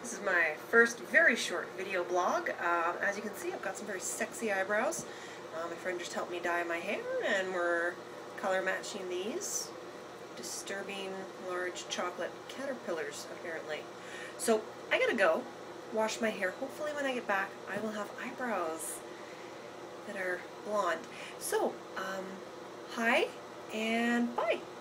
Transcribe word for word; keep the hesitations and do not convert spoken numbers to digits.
This is my first very short video blog. Um, as you can see, I've got some very sexy eyebrows. Uh, my friend just helped me dye my hair, and we're color matching these. Disturbing large chocolate caterpillars, apparently. So I gotta go wash my hair. Hopefully when I get back, I will have eyebrows that are blonde. So, um, hi and bye.